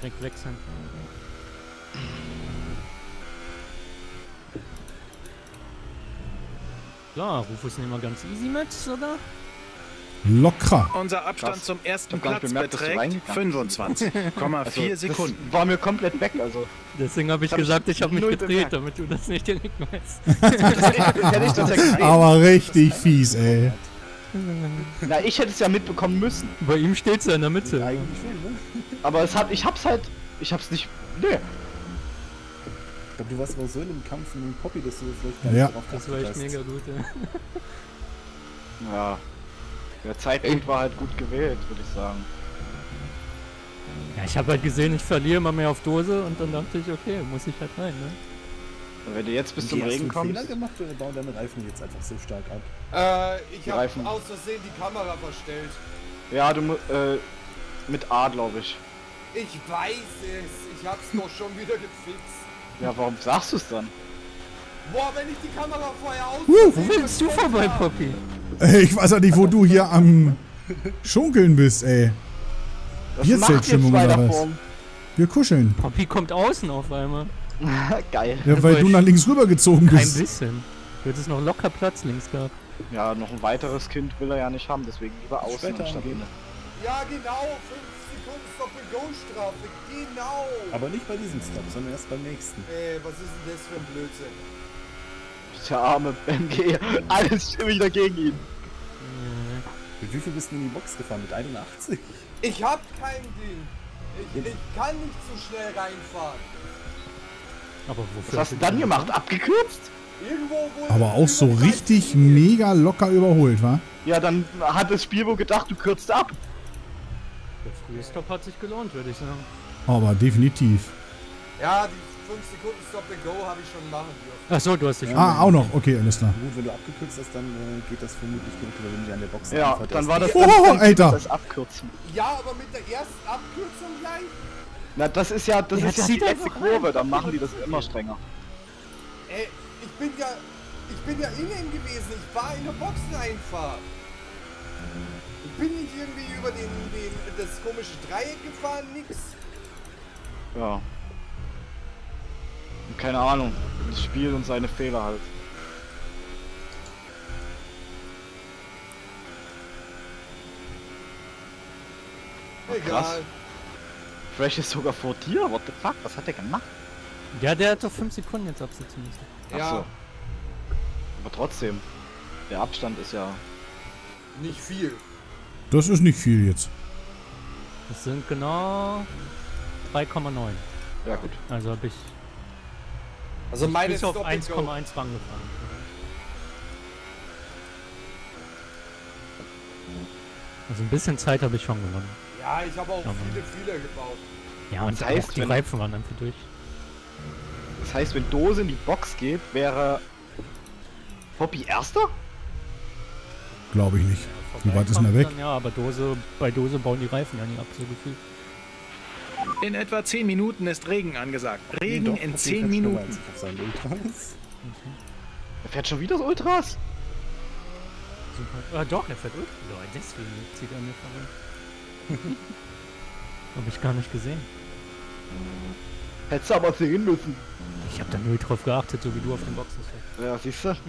direkt wechseln. Klar, Rufus nehmen wir ganz easy mit, oder? Locker. Unser Abstand zum ersten Platz beträgt 25,4 Sekunden. War mir komplett weg, also. Deswegen habe ich gesagt, ich habe mich null gedreht, bemerkt. damit du das nicht direkt weißt. Hätte ich das ja gesehen. Aber richtig fies, ey. Na, ich hätte es ja mitbekommen müssen. Bei ihm steht's ja in der Mitte. Eigentlich schon, ne? Aber ich hab's nicht. Nee. Ich glaube, du warst aber so in dem Kampf mit dem Poppy, dass du vielleicht gar nicht Ja. drauf Das war geachtet echt hast. mega gut, ey. Ja. Der Zeitpunkt war halt gut gewählt, würde ich sagen. Ja, ich habe halt gesehen, ich verliere immer mehr auf Dose und dann dachte ich, okay, muss ich halt rein, ne? Und wenn du jetzt bis Und zum die hast Regen du einen kommst. Fehler gemacht oder bauen deine Reifen jetzt einfach so stark ab? Ich Die habe Reifen. aus Versehen die Kamera verstellt. Ja, mit A, glaube ich. Ich weiß es. Ich hab's doch schon wieder gefixt. Ja, warum sagst du es dann? Boah, wenn ich die Kamera vorher aus Wo willst du vorbei, Poppy? Ey, ich weiß ja nicht, wo du hier am Schunkeln bist, ey. Was Hier macht ihr Zeltstimmung zwei oder was? davon? Wir kuscheln. Poppy kommt außen auf einmal. Geil. Ja, weil du nach links rüber gezogen Kein bist. bisschen. Du hättest noch locker Platz links gehabt. Ja, noch ein weiteres Kind will er ja nicht haben, deswegen lieber außen Später anstatt angehen. innen. Ja, genau. 5 Sekunden Stop-and-Go-Strafe. Genau. Aber nicht bei diesem Stop, sondern erst beim nächsten. Was ist denn das für ein Blödsinn? Der arme MG. Alles stimmig dagegen ihn. Mit wie viel bist du in die Box gefahren? Mit 81? Ich hab kein Ding. Ich kann nicht so schnell reinfahren. Aber wofür? Was hast du dann gemacht? Abgekürzt? Irgendwo wohl. Aber auch so richtig mega locker überholt, wa? Ja, dann hat das Spiel wohl gedacht, du kürzt ab. Der frühe Stop hat sich gelohnt, würde ich sagen. Aber definitiv. Ja, die 5 Sekunden Stop-and-Go habe ich schon machen dürfen. Achso, du hast dich schon. Ah, auch noch. Okay, alles klar. Gut, wenn du abgekürzt hast, dann geht das vermutlich direkt über, wenn du an der Box Ja, anfährst. dann war das Oh, Alter. das Abkürzen. Ja, aber mit der ersten Abkürzung gleich? Na, das ist ja die zieht letzte einfach Kurve, dann machen die das immer strenger. Ey, ich bin ja innen gewesen. Ich war in der Boxeneinfahrt. Ich bin nicht irgendwie über das komische Dreieck gefahren, nix. Ja. Keine Ahnung. Das Spiel und seine Fehler halt. Egal. Fresh ist sogar vor dir? What the fuck? Was hat der gemacht? Ja, der hat doch 5 Sekunden jetzt absitzen müssen. Ach Ja, so. Aber trotzdem. Der Abstand ist ja... nicht viel. Das ist nicht viel jetzt. Das sind genau 3,9. Ja gut. Also habe ich Also meine bis auf Stop 1,1 and Go. rangefahren. Also ein bisschen Zeit habe ich schon gewonnen. Ja, ich habe auch Ja, Mann. viele Fehler gebaut. Ja, und Das heißt, auch die wenn- Reifen waren einfach durch. Das heißt, wenn Dose in die Box geht, wäre... Poppy Erster? Glaube ich nicht. Wie weit ist denn er weg? Dann, ja, aber bei Dose bauen die Reifen ja nie ab, so gefühlt. In etwa 10 Minuten ist Regen angesagt. Regen Doch, in Poppy 10 fährt schneller Minuten. als ich auf seinen Ultras. Er fährt schon wieder das Ultras? Super. Ah, doch, er fährt Ultra. Ja, deswegen zieht er mir vorbei. Hab ich gar nicht gesehen. Hättest du aber sehen müssen. Ich habe da null drauf geachtet, so wie du auf den Boxen fährst. Ja, siehst du?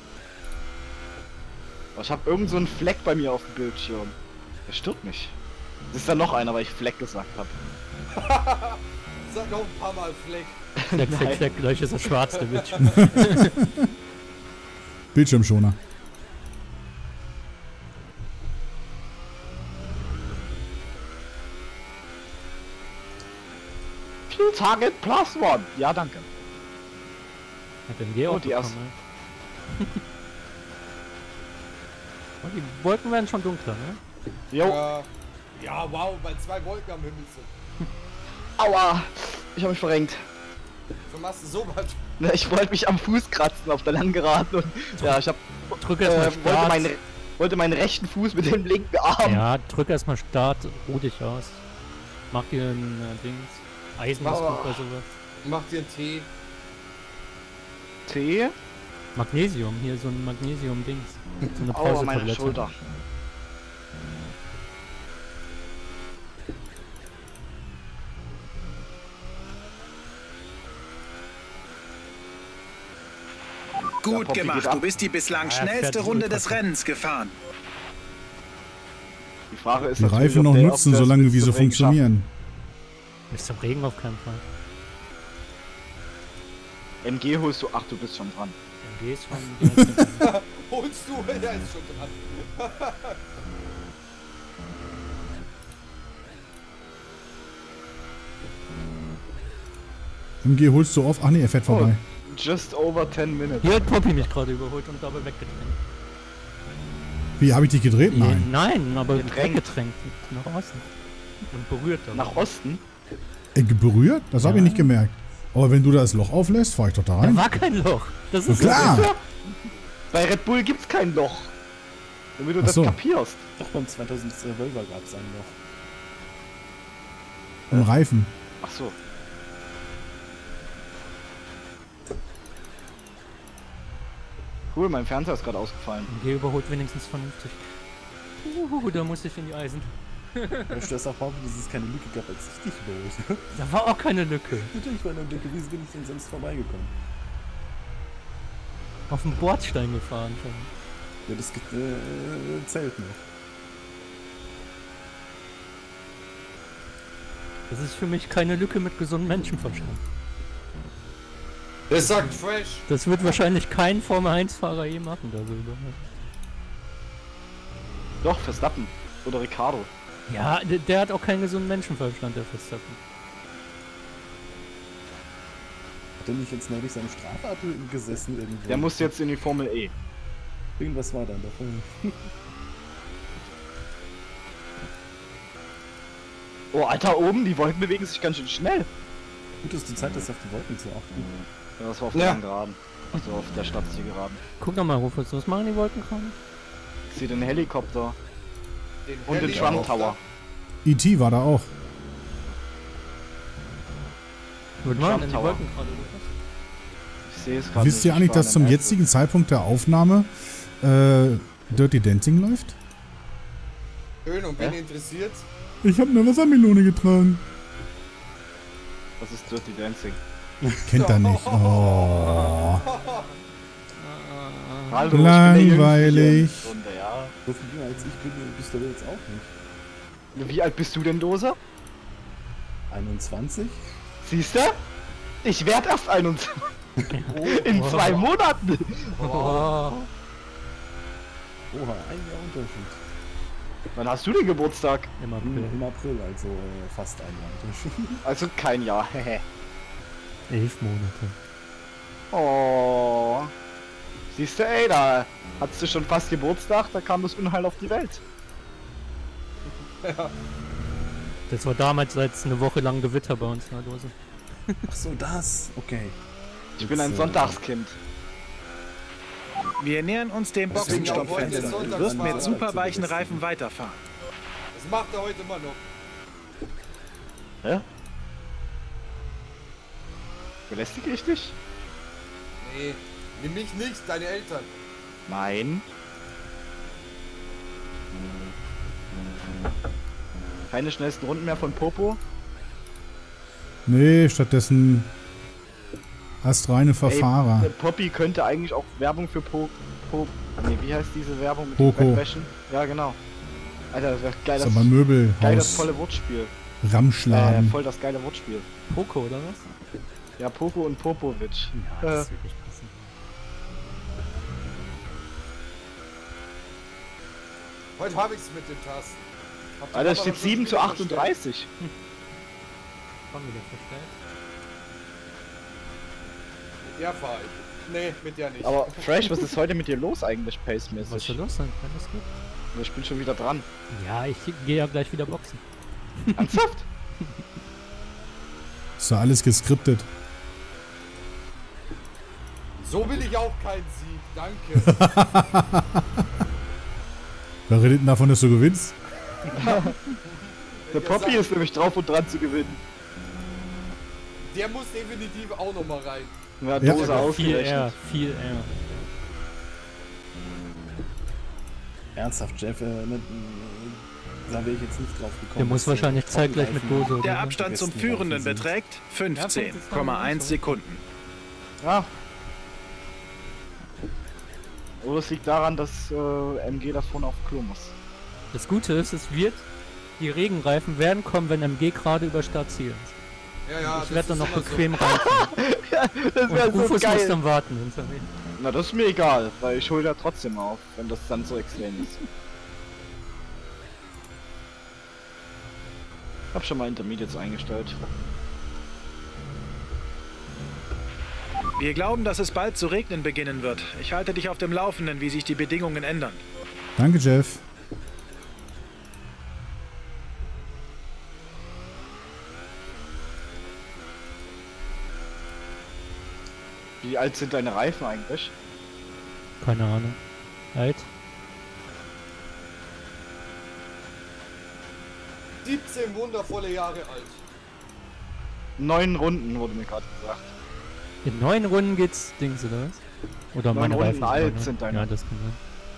Ich habe irgend so einen Fleck bei mir auf dem Bildschirm. Der stört mich. Das ist dann noch einer, weil ich Fleck gesagt habe. Sag noch ein paar Mal Fleck. Fleck, Fleck, Fleck, gleich ist er schwarz, der Bildschirm. Bildschirmschoner. Fuel Target plus one. Ja, danke. Hat MG auch Oh, die erste. bekommen, ey. Oh, die Wolken werden schon dunkler, ne? Jo. Ja, wow, weil 2 Wolken am Himmel sind. Aua. Ich habe mich verrenkt. So machst du sowas. Na, ich wollte mich am Fuß kratzen auf der Langgeraden und ja, ich habe Drück erstmal Start. wollte meinen rechten Fuß mit dem linken Arm. Ja, drück erstmal Start, ruh dich aus. Mach dir ein Dings. Eisenmuskel oder sowas. Mach dir einen Tee. T. Magnesium, hier so ein Magnesium-Dings. So eine Aua, meine Pausetablette. Schulter. Gut Poppy gemacht, geht ab. du bist die bislang Ja, fährt schnellste sich Runde ultra des schnell. Rennens gefahren. Die Frage ist Die natürlich, Reifen ob noch der- ob nutzen, der es solange bis wie sie zum Regen funktionieren. Bis zum Regen auf keinen Fall. schafft. MG holst du. Ach, du bist schon dran. MG ist schon direkt. Holst du? Ja, ist schon dran. MG holst du auf. Ach nee, er fährt vorbei. Just over 10 minutes. Hier hat Poppy mich gerade überholt und dabei weggedrängt. Wie, habe ich dich gedreht? Nein. Nein, aber Gedrängt. weggedrängt. Nach außen. Und berührt dann. Nach Osten? Berührt? Das habe ich nicht gemerkt. Aber wenn du da das Loch auflässt, fahr ich doch da Da rein. war kein Loch. Das ist Klar. Bei Red Bull gibt's kein Loch. Damit du Ach das so. kapierst. Doch beim 2012er gab es einen noch. Im Reifen. Ach so. Cool, mein Fernseher ist gerade ausgefallen. MG überholt wenigstens vernünftig. Da muss ich in die Eisen. Du hast auch behauptet, dass es keine Lücke gab, als ich dich überholt habe. Da war auch keine Lücke. Natürlich war eine Lücke, wie bin ich denn sonst vorbeigekommen? Auf dem Bordstein gefahren schon. Ja, das zählt noch. Das ist für mich keine Lücke mit gesundem Menschenverstand. Das sagt Fresh. Das wird wahrscheinlich kein Formel-1-Fahrer je machen darüber. Doch, Verstappen. Oder Ricardo. Ja, der hat auch keinen gesunden Menschenverstand, der Verstappen. Hat er nicht jetzt neulich seine Strafart gesessen irgendwo? Der muss jetzt in die Formel E. Irgendwas war dann davon. Oh, Alter, oben, die Wolken bewegen sich ganz schön schnell. Gut, dass du Zeit hast, auf die Wolken zu achten. Ja, das war auf Ja. der Geraden. Also auf der Stadtzielgeraden. Guck doch mal, Rufus, was machen die Wolken gerade? Ich sehe den Helikopter. Den Und den Trump Tower. E.T. war da auch. Was machen denn die Tower. Wolken gerade, Rufus? Ich sehe es gerade. Wisst ihr eigentlich, dass zum jetzigen Zeitpunkt der Aufnahme Dirty Dancing läuft? Schön, und wen interessiert? Ich habe eine Wassermelone getragen. Das ist Dirty Dancing. Kennt er nicht. Oh. Hallo, ich bin der Jüngste Langweilig. hier in der Runde, ja. So viel jünger als ich bin, bist du jetzt auch nicht. Wie alt bist du denn, Doser? 21? Siehst du? Ich werd erst 21. In 2 Monaten. Oh. Oha, ein Jahr Unterschied. Wann hast du den Geburtstag? Im April. Im April, also fast ein Jahr Unterschied. Also kein Jahr. 11 Monate. Oh. Siehst du, ey, da hattest du schon fast Geburtstag, da kam das Unheil auf die Welt. Das war damals als eine Woche lang Gewitter bei uns in der Dose. Ach so, das. Okay. Ich bin ein Jetzt, Sonntagskind. Wir nähern uns dem Deswegen auch heute Boxenstoppfenster. Du Sonntagsfahrer. wirst mit super weichen Reifen weiterfahren. Das macht er heute immer noch. Hä? Belästige ich dich? Nee, nimm mich nicht, deine Eltern. Nein. Keine schnellsten Runden mehr von Popo? Nee, stattdessen astreine Verfahrer. Ey, Poppy könnte eigentlich auch Werbung für nee, wie heißt diese Werbung mit Poco. den Bettwäschen? Ja, genau. Alter, das wäre geil, Das das, ist aber geil das Möbelhaus. volle Wortspiel. Ramschladen. Voll das geile Wortspiel. Poco, oder was? Ja, Poco und Popovic. Ja, das ist wirklich passend. Heute habe ich's mit den Tasten. Hab die Alter, es Kamera steht schon 7 zu wieder 38. Komm wieder verstellt. Mit der fahr ich. Nee, mit der nicht. Aber Fresh, was ist heute mit dir los eigentlich, Was soll pacemäßig? los sein? Alles gut? Ich bin schon wieder dran. Ja, ich gehe ja gleich wieder boxen. Ernsthaft? Ist doch alles geskriptet. So will ich auch keinen Sieg, danke. Wer redet denn davon, dass du gewinnst? Der Poppy ist nämlich drauf und dran zu gewinnen. Der muss definitiv auch noch mal rein. Ja, Ja. Dose Viel ausgerechnet. eher, viel eher. Ernsthaft, Jeff, da wäre ich jetzt nicht drauf gekommen. Der muss dass, wahrscheinlich zeitgleich mit Poppenreifen- Dose, Der oder? Abstand zum besten Führenden Reifen sind. beträgt Ja, 15,1 Sekunden. Ja. Oder es liegt daran, dass MG da vorne auf Klo muss. Das Gute ist, die Regenreifen werden kommen, wenn MG gerade über Startziel ist. Ja, Ich werde dann noch bequem reinfahren. Das wäre Und so Rufus muss geil. dann warten hinter mir. Na, das ist mir egal, weil ich hole ja trotzdem auf, wenn das dann so extrem ist. Ich hab schon mal Intermediates eingestellt. Wir glauben, dass es bald zu regnen beginnen wird. Ich halte dich auf dem Laufenden, wie sich die Bedingungen ändern. Danke, Jeff. Wie alt sind deine Reifen eigentlich? Keine Ahnung. Alt? 17 wundervolle Jahre alt. 9 Runden wurde mir gerade gesagt. In 9 Runden geht's Dings, oder was? Oder 9 meine Runden Reifen alt ne? sind deine. Ja, das kann sein.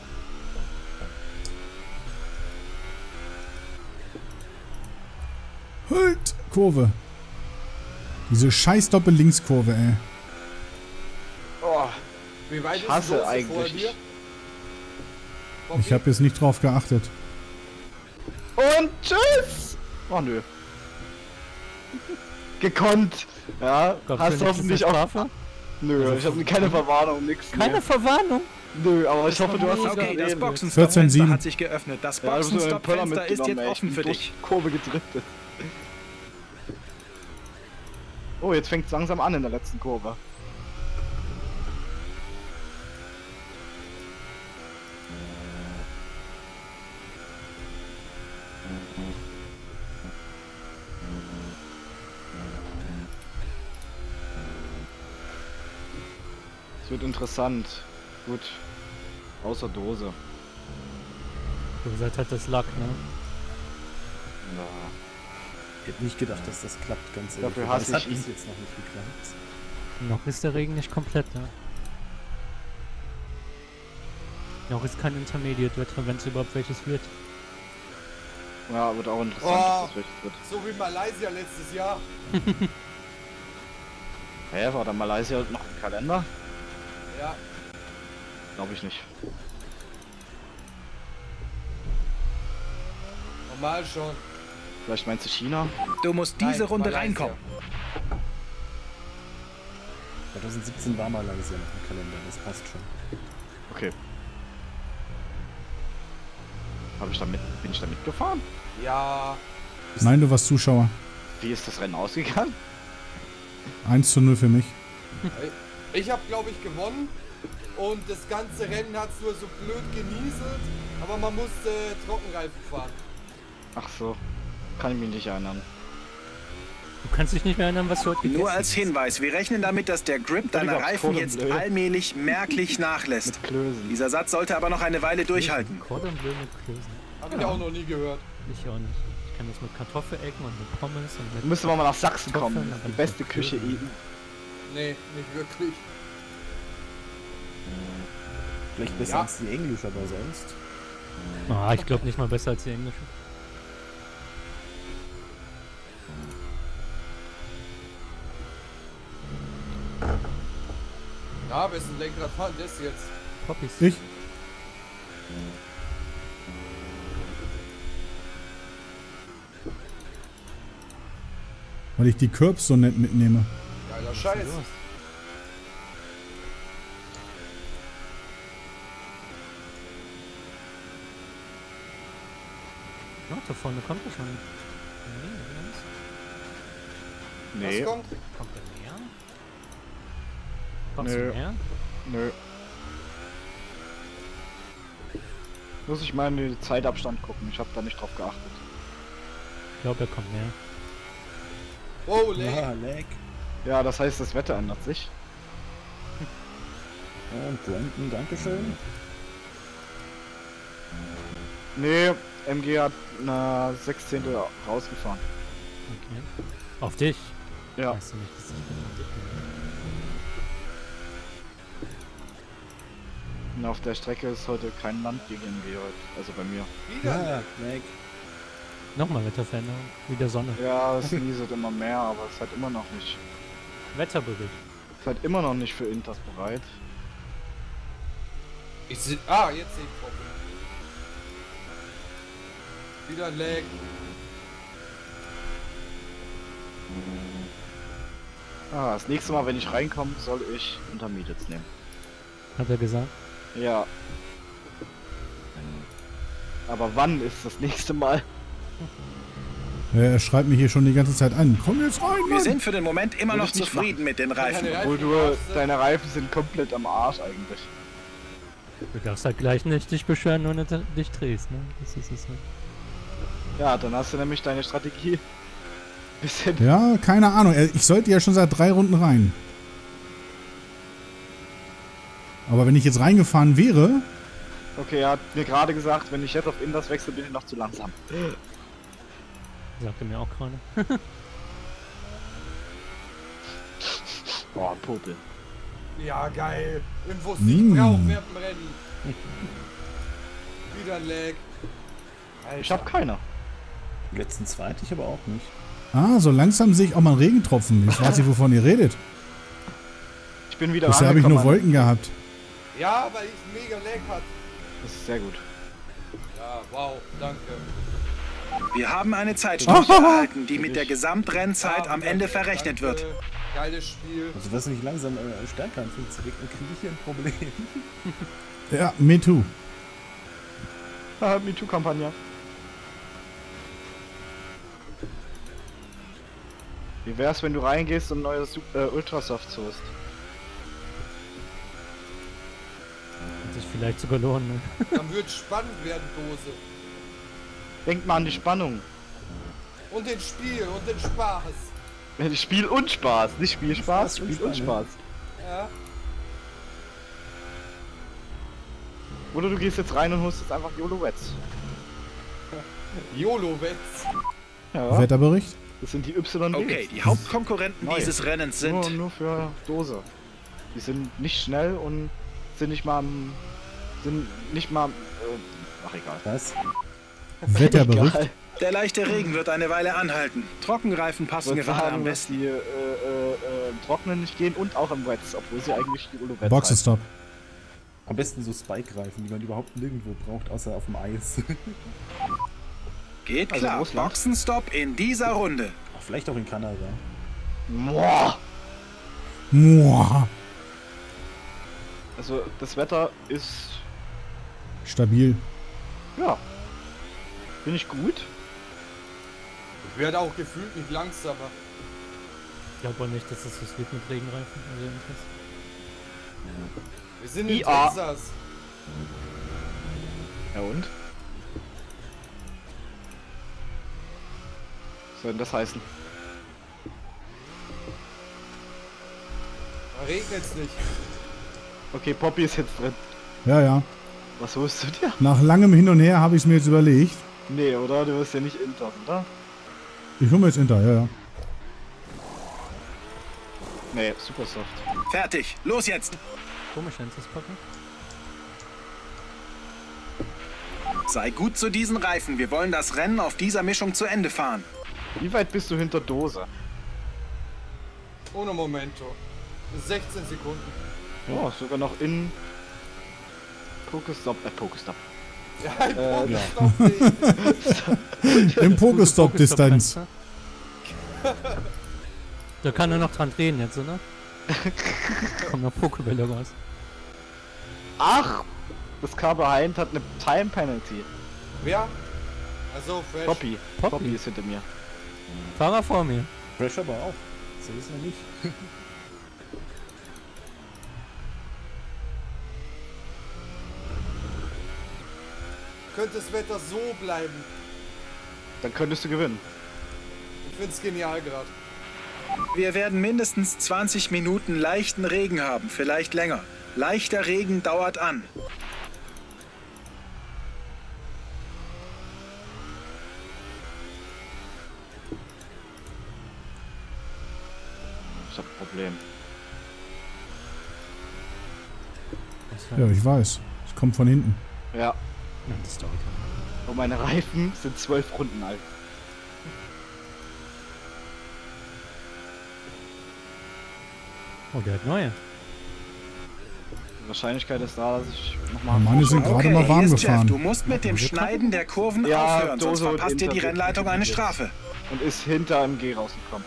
Halt! Kurve. Diese scheiß Doppel-Links-Kurve, ey. Oh, Wie weit ich ist hasse die Dose eigentlich. vor dir? Ich habe jetzt nicht drauf geachtet. Und tschüss! Oh nö. Gekonnt. Ja, Glaubst hast du nicht, hoffentlich das ist auch. eine Strafe? Nö, ich habe keine Verwarnung, nix. Keine mehr. Verwarnung? Nö, aber ich hoffe, du hast es Okay, das gesehen. Boxenstopp-Fenster 14,7. hat sich geöffnet. Das Ja, du bist so einen Pöller Boxenstopp-Fenster ist mitgenommen, jetzt ey. offen für Durch dich. die Kurve gedriftet. Oh, jetzt fängt es langsam an in der letzten Kurve. Es wird interessant. Gut. Außer Dose. Du seid halt das Lack, ne? Ja. Ich hätte nicht gedacht, dass das klappt, ganz ehrlich. Dafür Aber hasse das hat ich ihn. bis jetzt noch nicht geklappt. Noch ist der Regen nicht komplett, ne? Noch ist kein Intermediate-Wetter, wenn es überhaupt welches wird. Ja, wird auch interessant, Oh. dass das welches wird. So wie Malaysia letztes Jahr. Hä, war da Malaysia noch im Kalender? Ja. Glaube ich nicht. Normal schon. Vielleicht meinst du China? Du musst diese Nein, Runde Malaysia. reinkommen. 2017 war Malaysia noch im Kalender, das passt schon. Okay. Bin ich da mitgefahren? Ja. Nein, du warst Zuschauer. Wie ist das Rennen ausgegangen? 1:0 für mich. Ich habe, glaube ich, gewonnen. Und das ganze Rennen hat es nur so blöd genieselt. Aber man musste Trockenreifen fahren. Ach so. Kann ich mich nicht erinnern. Du kannst dich nicht mehr erinnern, was du heute gegessen Nur als Hinweis, wir rechnen damit, dass der Grip deiner Oliver, Reifen Cordon jetzt Bleu. allmählich merklich nachlässt. Mit Klößen. Dieser Satz sollte aber noch eine Weile durchhalten. Cordon Bleu mit Klößen. Habe ich auch noch nie gehört. Ich auch nicht. Ich kann das mit Kartoffelecken und mit Pommes und mit... Müssen wir mal nach Sachsen kommen. Kartoffeln, Das ist aber die beste nicht Küche Klößen. EU. Nee, nicht wirklich. Vielleicht besser Ja. als die Englisch, aber sonst. Ah, ich glaube nicht mal besser als die englische. Ja, wessen Lenkrad war das jetzt? Poppies. Ich? Weil ich die Curbs so nett mitnehme. Geiler Scheiß. Los. Ja, da vorne kommt er schon. Nee. Was kommt? Kommt er näher? Kommst Nö. du näher? Nö. Muss ich mal in den Zeitabstand gucken. Ich habe da nicht drauf geachtet. Ich glaube, er kommt näher. Oh, Leg. Ja, Lag. Ja, das heißt, das Wetter ändert sich. Und Brandon, dankeschön. Nee, MG hat eine 16. rausgefahren. Okay. Auf dich? Ja. Weißt du nicht, dass ich bin. Und auf der Strecke ist heute kein Land gegen MG heute. Also bei mir. Wieder. Ja, Lag. Nochmal Wetterveränderung. Wieder Sonne. Ja, es nieselt immer mehr, aber es ist halt immer noch nicht. Wetterbericht. Es ist halt immer noch nicht für Inters bereit. Jetzt sehe ich Problem. Wieder ein Lag. Das nächste Mal, wenn ich reinkomme, soll ich Intermediates nehmen. Hat er gesagt. Ja. Aber wann ist das nächste Mal? Er schreibt mich hier schon die ganze Zeit an. Komm jetzt rein, Wir Mann. sind für den Moment immer Will noch ich nicht zufrieden mit den Reifen. Obwohl deine Reifen sind komplett am Arsch eigentlich. Du darfst halt gleich nicht dich beschweren, nur nicht dich drehst, ne? Das ist es halt. Ja, dann hast du nämlich deine Strategie. Bisschen. Ja, keine Ahnung. Ich sollte ja schon seit 3 Runden rein. Aber wenn ich jetzt reingefahren wäre... Okay, er hat mir gerade gesagt, wenn ich jetzt auf Inders wechsle, bin ich noch zu langsam. Sagte mir auch gerade. Boah, Popel. Ja, geil. Infos, die ich brauche während dem Rennen. Wieder ein Lag. Alter. Ich hab keine. Die letzten 2 hatte ich aber auch nicht. Ah, so langsam sehe ich auch mal einen Regentropfen. Ich weiß nicht, wovon ihr redet. Ich bin wieder Bisher habe ich nur rangekommen. Wolken gehabt. Ja, weil ich mega Lag hatte. Das ist sehr gut. Ja, wow, danke. Wir haben eine Zeitstufe erhalten, die mit der Gesamtrennzeit am Ende verrechnet wird. Geiles Spiel. Also, was mich langsam stärker anfängt zu regnen, kriege ich hier ein Problem. Ja, me too. Haha, MeToo-Kampagne. Wie wär's, wenn du reingehst und neues Ultrasoft holst? Hat sich vielleicht sogar lohnen, ne? Dann wird spannend werden, Dose. Denk mal an die Spannung. Und den Spiel und den Spaß. Spiel und Spaß. Nicht Spielspaß, Spaß, Spiel und Spaß. Ja. Oder du gehst jetzt rein und holst jetzt einfach YOLO-Wets. YOLO-Wets. Ja, Wetterbericht? das sind die YW. Okay, die Hauptkonkurrenten Neu. dieses Rennens sind... Nur für Dose. Die sind nicht schnell und sind nicht mal... ach egal. Was? Wetterbericht? Egal. Der leichte Regen wird eine Weile anhalten. Trockenreifen Ich passen würde gerade am sagen, dass besten. die im Trocknen nicht gehen und auch im Wets, obwohl sie eigentlich die YOLO-Wets Boxenstopp. Am besten so Spike-Reifen, die man überhaupt nirgendwo braucht, außer auf dem Eis. Geht Also klar, Russland? Boxenstopp in dieser Runde. Ach, vielleicht auch in Kanada. Boah! Muah. Also das Wetter ist... Stabil. ja. Finde ich gut. Ich werde auch gefühlt nicht langsamer. Ich glaube auch nicht, dass das was wird mit Regenreifen. Also irgendwas. Wir sind in IA. Texas. Ja und? Was soll denn das heißen? Da regnet's nicht. Okay, Poppy ist jetzt drin. Ja, ja. Was holst du dir? Nach langem Hin und Her habe ich es mir jetzt überlegt. Nee, oder? Du wirst ja nicht Inter, oder? Ich hole mir jetzt Inter, ja, ja. Nee, Supersoft. Fertig, los jetzt. Komisch, wenn es das packen. Sei gut zu diesen Reifen. Wir wollen das Rennen auf dieser Mischung zu Ende fahren. Wie weit bist du hinter Dose? Ohne Momento. 16 Sekunden. Ja, sogar noch in Pokestop. Ja, ein ja. Pokestop. Im Pokestop-Distanz. Da kann er noch dran drehen jetzt, oder? Kommt noch Pokebälle raus. Ach! Das Carbehind hat eine Time Penalty. Wer? Also, fresh. Poppy. Poppy. Poppy ist hinter mir. Fahrer vor mir. Fresh aber auch. So ist er nicht. Könnte das Wetter so bleiben. Dann könntest du gewinnen. Ich find's genial gerade. Wir werden mindestens 20 Minuten leichten Regen haben, vielleicht länger. Leichter Regen dauert an. Ich hab ein Problem. Ja, ich weiß. Ich komme von hinten. Ja. Ja, das dauert. Und meine Reifen sind 12 Runden alt. Oh, der hat neue. Die Wahrscheinlichkeit ist da, dass ich nochmal... Meine sind gerade mal warm hier ist Jeff. gefahren. Du musst mit dem Schneiden der Kurven Ja, aufhören, sonst Dose und verpasst dir die Inter- Rennleitung eine Strafe. Und ist hinter MG rausgekommen.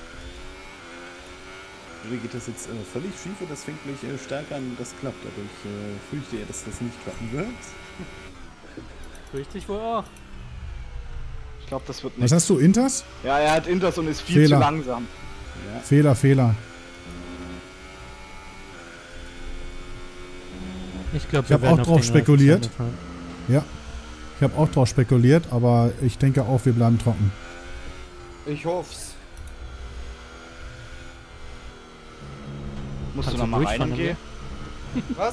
Wie geht das jetzt völlig schief und das fängt mich stärker an, das klappt. Aber ich fürchte ja, dass das nicht klappen wird. Richtig wohl auch. Ich glaube, das wird Was nicht. hast du, Inters? Ja, er hat Inters und ist viel Fehler. zu langsam. Ja. Fehler, Fehler. Ich glaube, Ich hab auch drauf spekuliert. Ja. Ich habe auch drauf spekuliert, aber ich denke auch, wir bleiben trocken. Ich hoff's. Musst Kannst du du nochmal rein, durchfahren, MG? Was?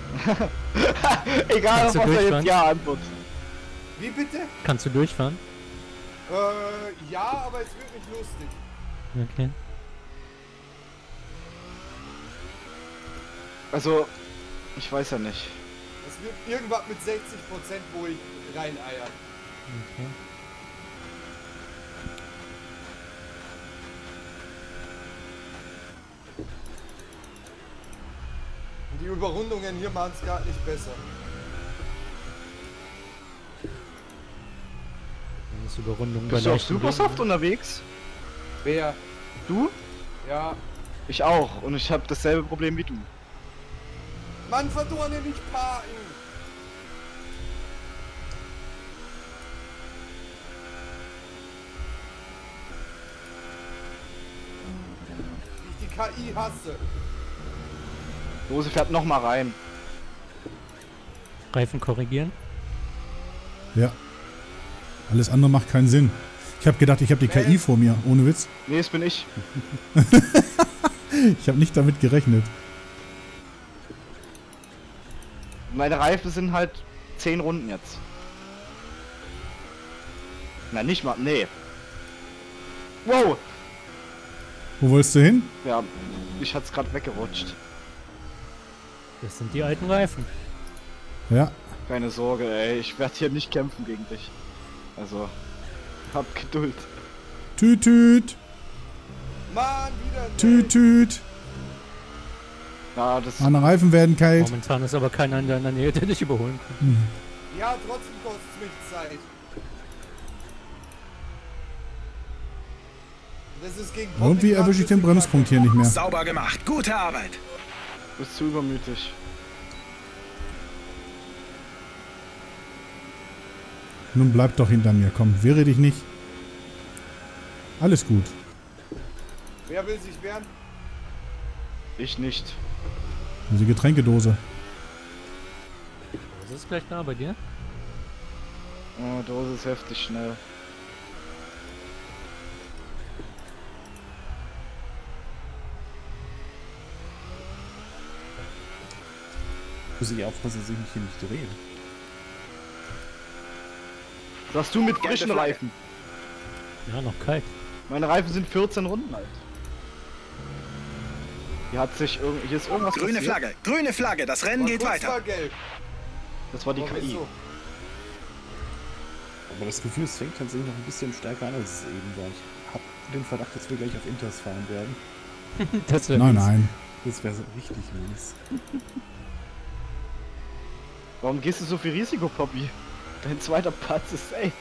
Egal, Kannst auf du was er durchfahren? jetzt Ja antwortet. Wie bitte? Kannst du durchfahren? Ja, aber es wird nicht lustig. Okay. Also, ich weiß ja nicht. Es wird irgendwas mit 60%, wo ich reineiern. Okay. Und die Überrundungen hier machen es gerade nicht besser. Das ist Überrundung bei Bist du auf leichten Supersoft Gegnern. unterwegs? Wer? Du? Ja. Ich auch. Und ich habe dasselbe Problem wie du. Mann, verdorne nicht parken! Wie ich die KI hasse. Dose fährt nochmal rein. Reifen korrigieren. Ja. Alles andere macht keinen Sinn. Ich habe gedacht, ich habe die KI vor mir. Ohne Witz. Nee, das bin ich. Ich habe nicht damit gerechnet. Meine Reifen sind halt 10 Runden jetzt. Na, nicht mal. Nee. Wow! Wo wolltest du hin? Ja, ich hat's gerade weggerutscht. Das sind die alten Reifen. Ja. Keine Sorge, ey. Ich werde hier nicht kämpfen gegen dich. Also, hab Geduld. Tüt, tüt. Mann, wieder ein Tüt, tüt. Ja, das. Meine Reifen werden kalt. Momentan ist aber keiner in deiner Nähe, der dich überholen kann. Ja, trotzdem kostet es mich Zeit. Das ist gegen Irgendwie erwische ich den Bremspunkt hier nicht mehr. Sauber gemacht. Gute Arbeit. Du bist zu übermütig. Nun bleib doch hinter mir. Komm, wehre dich nicht. Alles gut. Wer will sich wehren? Ich nicht. Die Getränkedose. Was ist gleich da bei dir? Oh, Dose ist heftig schnell. Muss ich aufpassen, dass ich mich hier nicht drehe. Sagst du mit Gelbe frischen Flagge. Reifen? Ja, noch kalt. Meine Reifen sind 14 Runden alt. Hier hat sich hier ist irgendwas Grüne passiert. Flagge. Grüne Flagge. Das Rennen geht kurz weiter. war gelb. Das war die Warum ist KI. so? Aber das Gefühl, es fängt tatsächlich noch ein bisschen stärker an, als es eben war. Ich hab den Verdacht, dass wir gleich auf Inters fahren werden. Das wär Nein, mies. nein. Das wäre so richtig mies. Warum gehst du so viel Risiko, Poppy? Dein zweiter Platz ist safe.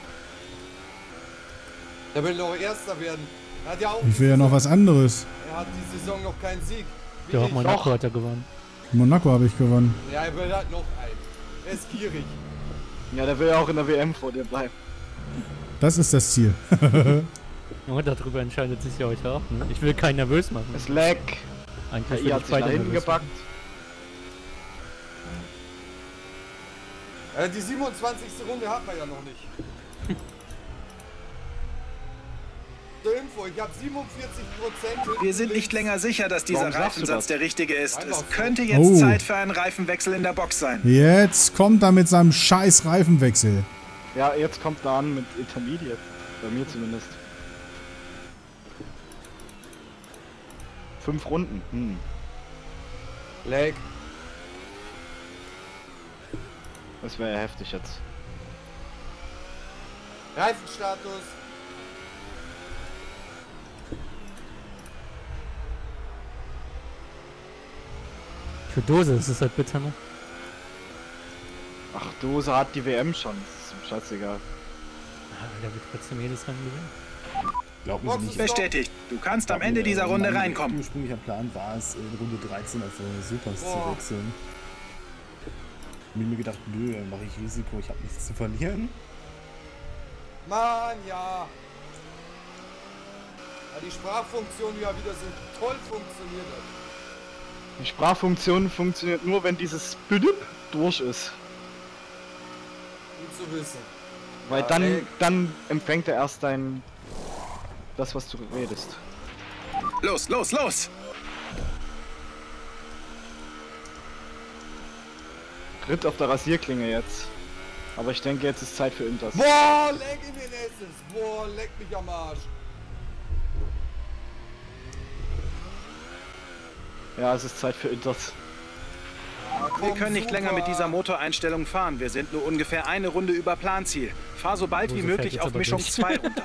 Der will noch Erster werden. Er hat ja auch Ich will ja noch was anderes. Er hat die Saison noch keinen Sieg. Wie Ja, auch ich. Monaco hat er gewonnen. In Monaco habe ich gewonnen. Ja, er will halt noch einen. Er ist gierig. Ja, der will ja auch in der WM vor dir bleiben. Das ist das Ziel. Und darüber entscheidet sich ja heute auch. Ne? Ich will keinen nervös machen. Es lag. Eigentlich KI will hat ich sich nach beide hinten nervös gepackt. Die 27. Runde hat man ja noch nicht. Zur Info, ich habe 47%. Wir sind nicht länger sicher, dass dieser Warum sagst du Reifensatz das? der richtige ist. Einfach Es so. könnte jetzt Oh. Zeit für einen Reifenwechsel in der Box sein. Jetzt kommt er mit seinem scheiß Reifenwechsel. Ja, jetzt kommt er an mit Intermediate. Bei mir zumindest. 5 Runden. Lag. Das wäre ja heftig jetzt. Reifenstatus. Für Dose ist es halt bitter, ne? Ach, Dose hat die WM schon. Das ist ihm scheißegal. Der wird trotzdem jedes Rennen gewinnen. Glauben Sie nicht. Bestätigt. Du kannst am Ende dieser Runde reinkommen. Mein ursprünglicher Plan war es, in Runde 13 auf Supers zu wechseln. Ich hab mir gedacht, nö, dann mache ich Risiko, ich habe nichts zu verlieren. Mann, ja. Die Sprachfunktion ja wieder so toll funktioniert hat. Die Sprachfunktion funktioniert nur, wenn dieses Büdüp durch ist. Gut zu wissen. Weil Ja, dann empfängt er erst das, was du redest. Los, los, los! Ritt auf der Rasierklinge jetzt. Aber ich denke, jetzt ist Zeit für Inters. Boah, leck in den Essens. Boah, leck mich am Arsch. Ja, es ist Zeit für Inters. Wir können nicht länger mit dieser Motoreinstellung fahren. Wir sind nur ungefähr eine Runde über Planziel. Fahr so bald wie Hose fährt möglich jetzt auf aber Mischung durch. 2 runter.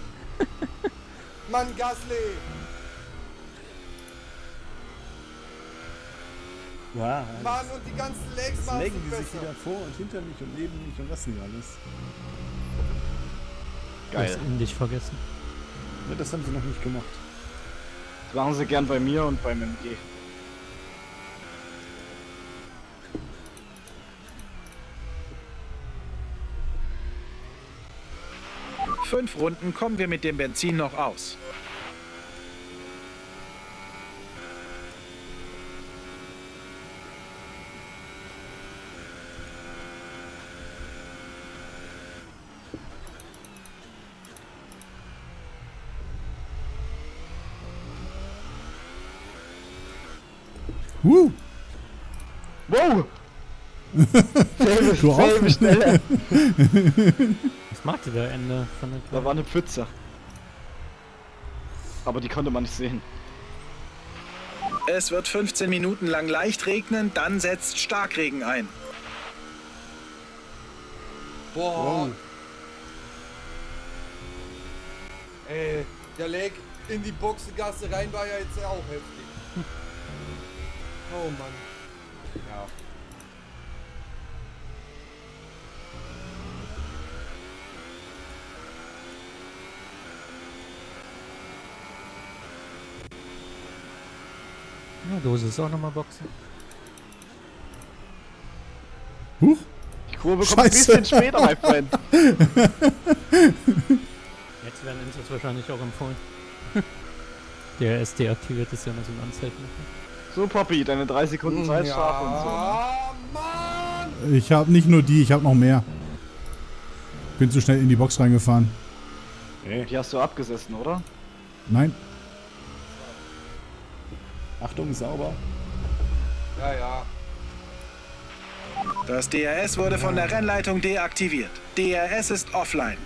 Mann, Gasly. Ja, Mann, und die ganzen Legs jetzt machen legen es die sich wieder besser. vor und hinter mich und neben mich und was nicht alles. Du hast Geil. ihn dich vergessen. Ja, das haben sie noch nicht gemacht. Das machen sie gern bei mir und beim MG. Fünf Runden kommen wir mit dem Benzin noch aus. Wow! Du auch? Selbe Stelle. Was macht ihr da Ende von der Da war eine Pfütze. Aber die konnte man nicht sehen. Es wird 15 Minuten lang leicht regnen, dann setzt Starkregen ein. Boah. Ey, der Leg in die Boxengasse rein war ja jetzt auch heftig. Oh Mann. Ja. Ja, Dose ist auch nochmal Boxen. Huch. Die Kurve kommt ein Scheiße. bisschen später, mein Freund. Jetzt werden Intros wahrscheinlich auch empfohlen. Der ist deaktiviert, ist ja noch so ein Anzeichen. So, Poppy, deine 3 Sekunden Zeitstrafe und so. Ah, Mann! Ich habe nicht nur die, ich habe noch mehr. Bin zu schnell in die Box reingefahren. Die hast du abgesessen, oder? Nein. Achtung, sauber. Ja, ja. Das DRS wurde von der Rennleitung deaktiviert. DRS ist offline.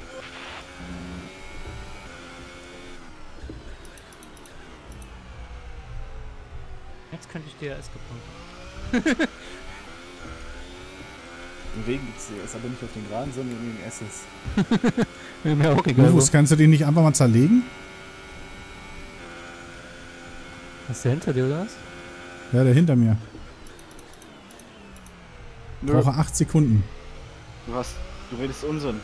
Jetzt könnte ich DRS gebrauchen. Im Regen gibt's DS, aber nicht auf den Geraden, sondern in den S's. Wäre mir auch egal. Rufus, kannst du den nicht einfach mal zerlegen? Ist der hinter dir oder was? Ja, der hinter mir. Nö, Brauche 8 Sekunden. du redest Unsinn.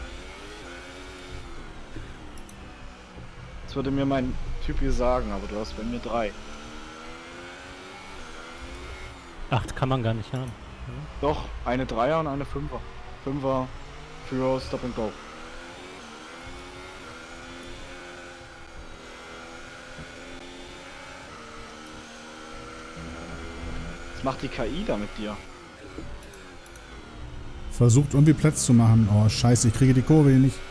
Das würde mir mein Typ hier sagen, aber du hast bei mir 3. 8 kann man gar nicht haben. Doch, eine 3er und eine 5er. 5er für Stop and Go. Was macht die KI da mit dir? Versucht irgendwie Platz zu machen. Oh, scheiße, ich kriege die Kurve hier nicht.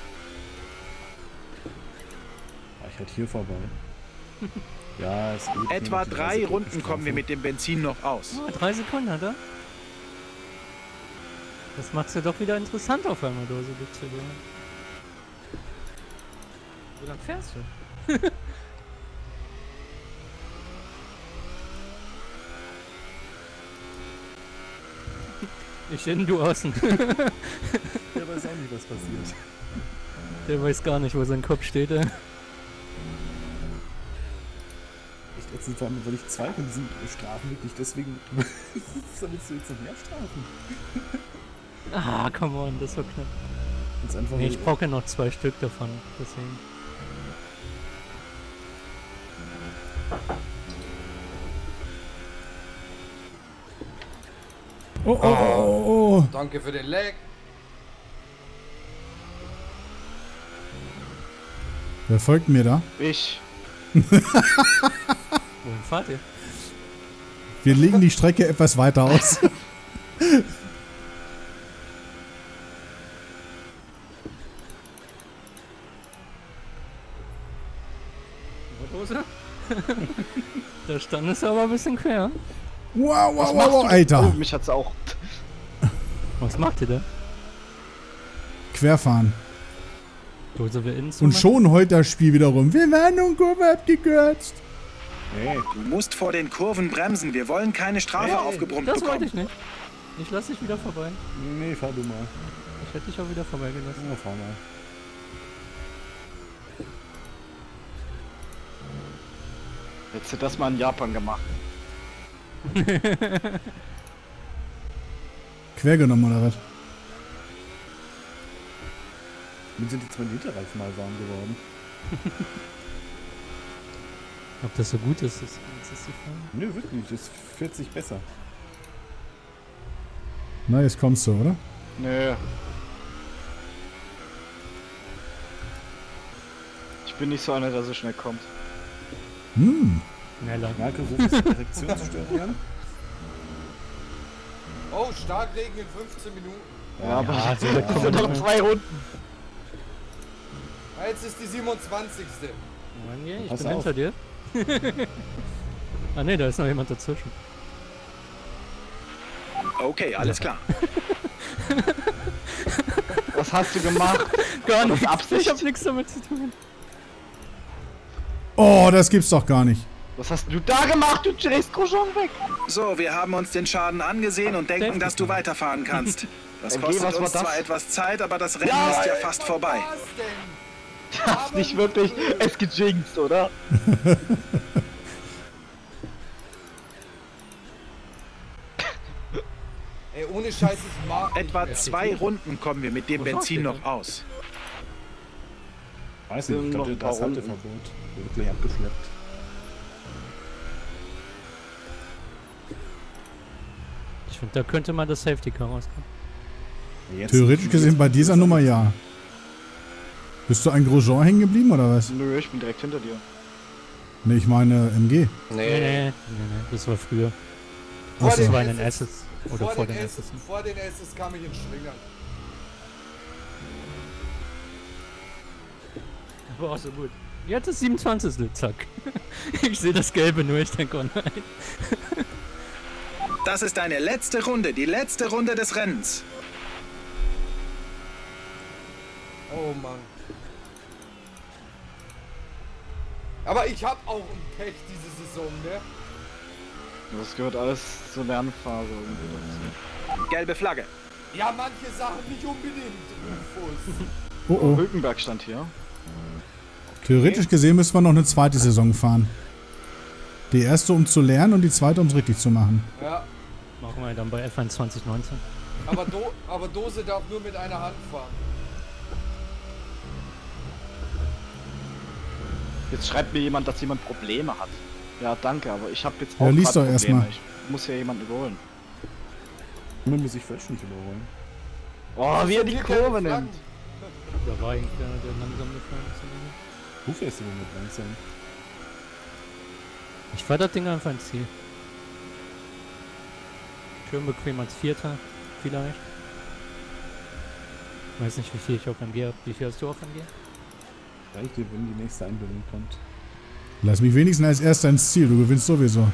War ich halt hier vorbei. Ja, es geht. Etwa Die 3 Sekunden Runden kommen wir Strafe. mit dem Benzin noch aus. Oh, 3 Sekunden, oder? Das macht's ja doch wieder interessant auf einmal, Dose. Wie lang fährst du? Ich innen, du außen. Der weiß auch nicht, was passiert. Der weiß gar nicht, wo sein Kopf steht. Echt ätzend, vor allem, weil ich 2 von diesen Strafen wirklich deswegen. Damit du jetzt noch mehr Strafen. Ah, come on, das war knapp. Jetzt einfach Nee, ich brauche ja noch 2 Stück davon, deswegen. Oh, oh, oh, oh. Danke für den Lag. Wer folgt mir da? Ich. Wohin fahrt ihr? Wir legen die Strecke etwas weiter aus. Hose? Da stand es aber ein bisschen quer. Wow, wow, Was wow, machst wow, du? Alter. Oh, mich hat's auch. Was macht ihr da? Querfahren. Dose wir innen Und schon heult das Spiel wieder rum. Wir werden um Kurve abgekürzt. Nee, Du musst vor den Kurven bremsen. Wir wollen keine Strafe aufgebrummt Das wollte bekommen. ich nicht. Ich lasse dich wieder vorbei. nee, fahr du mal. Ich hätte dich auch wieder vorbeigelassen. Ja, fahr mal. Hättest du das mal in Japan gemacht? Quer genommen oder was? Mir sind die 2 Liter-Reifen mal warm geworden. Ob das so gut ist, das ist die Frage. Nö, wirklich, das fährt sich besser. Na, jetzt kommst du, oder? Nö. Ich bin nicht so einer, der so schnell kommt. Hm. Schneller. Marco ruft Erektionsstörungen. Oh, Starkregen in 15 Minuten. Ja, aber Ja, so weit das kommen sind wir noch nicht 2 Runden. Jetzt ist die 27. Mann, je, ich Pass bin auf. hinter dir. Ah ne, da ist noch jemand dazwischen. Okay, alles klar. Was hast du gemacht? Gar nichts. Ich hab nichts damit zu tun. Oh, das gibt's doch gar nicht. Was hast du da gemacht? Du drehst Grosjean weg. So, wir haben uns den Schaden angesehen und denken, dass du weiterfahren kannst. Das Okay, kostet was war uns das? zwar etwas Zeit, aber das Rennen ist ja fast vorbei. Was denn? Das ist nicht wirklich es gejinxt, oder? Ey, ohne Scheiß, ich mag Etwa nicht 2 Runden kommen wir mit dem Was macht Benzin ihr noch aus. Weiß nicht, ich Noch glaube, ein paar das Halteverbot. Wird gleich abgeschleppt. Ich finde, da könnte mal das Safety Car rauskommen. Jetzt Theoretisch gesehen bei dieser Nummer ja. Bist du ein Grosjean hängen geblieben oder was? Nö, ich bin direkt hinter dir. Ne, ich meine MG. Nee, das war früher. Vor Achso. Das den war in den SS Assets. Oder vor den Assets. Vor den SS kam ich in Schlingern. Aber auch so gut. Jetzt ist 27. Zack. Ich sehe das Gelbe nur, ich denke, oh nein. Das ist deine letzte Runde, die letzte Runde des Rennens. Oh Mann. Aber ich hab auch ein Pech diese Saison, ne? Das gehört alles zur Lernphase irgendwie dazu. Gelbe Flagge. Ja, manche Sachen nicht unbedingt, Rufus. Oh oh. Hülkenberg stand hier. Theoretisch gesehen müssen wir noch eine zweite Saison fahren. Die erste, um zu lernen, und die zweite, um es richtig zu machen. Ja, Machen wir dann bei F1 2019. aber Dose darf nur mit einer Hand fahren. Jetzt schreibt mir jemand, dass jemand Probleme hat. Ja, danke, aber ich habe jetzt Ja, auch lies grad doch erst Probleme. mal. Ich muss ja jemanden überholen. Man muss sich falsch nicht überholen. Oh, wie er die Hier keine Kurve Flaggen. nimmt. Da war eigentlich der langsam gefahren ist. Du fährst im Moment langsam. Ich fahr das Ding einfach ins Ziel. Schön bequem als Vierter, vielleicht. Weiß nicht, wie viel ich auf MG habe. Wie viel hast du auf MG? Reicht dir, wenn die nächste Einbindung kommt. Lass mich wenigstens als Erster ins Ziel, du gewinnst sowieso.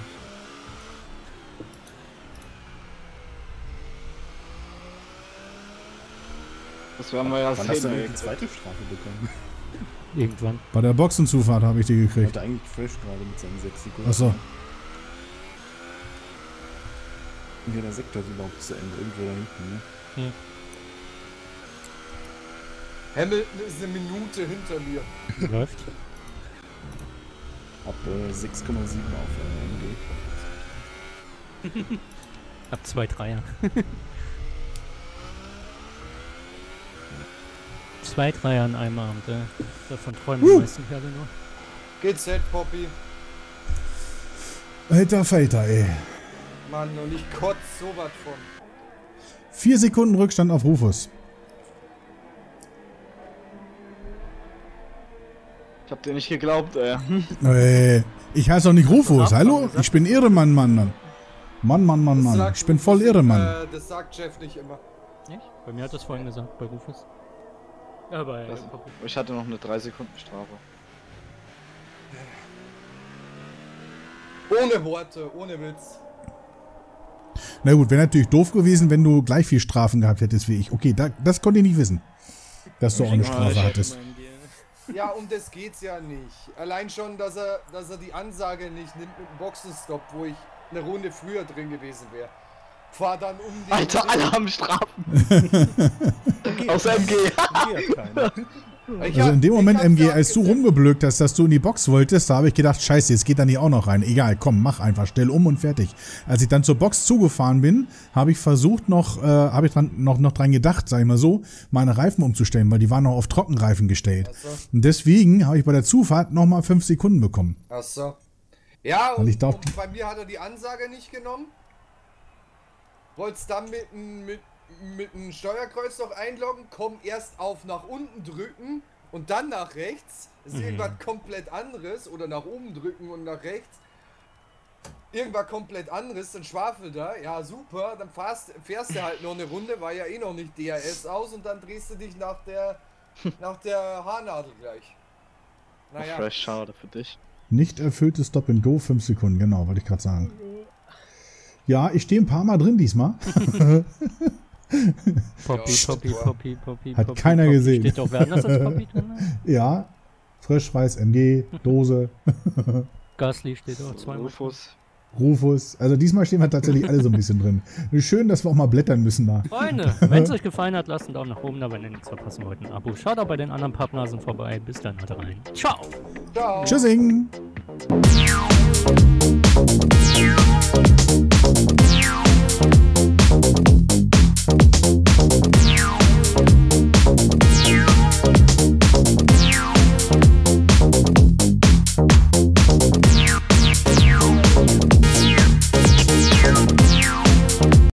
Das werden wir ja Wann hast du sehen. eigentlich die zweite Strafe bekommen? Irgendwann. Bei der Boxenzufahrt habe ich die Er gekriegt. hatte eigentlich Fresh gerade mit seinen 6 Sekunden. Achso. Und hier der Sektor ist überhaupt zu Ende. Irgendwo da hinten, ne? Hamilton ist eine Minute hinter mir. Läuft. Ab 6,7 auf MG. Ab 2 Dreier. 2, 3 an einem Abend. Davon träumen die meisten Kerle nur. GZ, Poppy. Alter Falter, ey. Mann, und ich kotze sowas von. 4 Sekunden Rückstand auf Rufus. Ich hab dir nicht geglaubt, ey. Ich heiße doch nicht Rufus, hallo? Ich bin Irremann, Mann. Mann. Ich bin voll Irremann. Das sagt Jeff nicht immer. Nicht? Bei mir hat das vorhin gesagt, bei Rufus. Ja, bei Ich hatte noch eine 3-Sekunden-Strafe. Ohne Worte, ohne Witz. Na gut, wäre natürlich doof gewesen, wenn du gleich viel Strafen gehabt hättest wie ich. Okay, das konnte ich nicht wissen, dass du auch eine Strafe hattest. Ja, um das geht's ja nicht. Allein schon, dass er die Ansage nicht nimmt mit dem Boxenstopp, wo ich eine Runde früher drin gewesen wäre. Fahr dann um die... Alter, alle haben Strafen. Außer MG. Also in dem Moment, MG, als du rumgeblökt hast, dass du in die Box wolltest, da habe ich gedacht, scheiße, jetzt geht da nicht auch noch rein. Egal, komm, mach einfach, stell um und fertig. Als ich dann zur Box zugefahren bin, habe ich versucht noch dran gedacht, sag ich mal so, meine Reifen umzustellen, weil die waren noch auf Trockenreifen gestellt. Ach so. Und deswegen habe ich bei der Zufahrt nochmal 5 Sekunden bekommen. Ach so. Ja, Weil ich und bei mir hat er die Ansage nicht genommen. Wollt's dann mit einem Steuerkreuz noch einloggen, komm erst auf nach unten drücken und dann nach rechts. Das ist irgendwas komplett anderes. Oder nach oben drücken und nach rechts. Irgendwas komplett anderes, dann schwafelt er. Ja, super. Dann fährst du halt noch eine Runde, war ja eh noch nicht DRS aus und dann drehst du dich nach der Haarnadel gleich. Naja. Fresh, schade für dich. Nicht erfülltes Stop and Go, 5 Sekunden, genau, wollte ich gerade sagen. Ja, ich stehe ein paar Mal drin diesmal. Poppy. Hat keiner gesehen. Steht doch wer anders als Poppy drin? Ja, frisch, weiß, MG, Dose. Gasly steht auch zweimal. Rufus. Also diesmal stehen wir tatsächlich alle so ein bisschen drin. Schön, dass wir auch mal blättern müssen da. Freunde, wenn es euch gefallen hat, lasst einen Daumen nach oben da, wenn ihr nichts verpassen wollt, ein Abo. Schaut auch bei den anderen Pappnasen vorbei. Bis dann, haut rein. Ciao. Ciao. Tschüssing.